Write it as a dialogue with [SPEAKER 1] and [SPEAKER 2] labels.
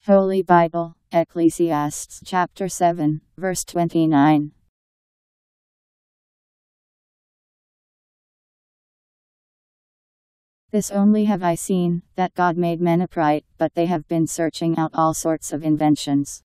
[SPEAKER 1] Holy Bible Ecclesiastes Chapter 7, verse 29. This only have I seen, that God made men upright, but they have been searching out all sorts of inventions.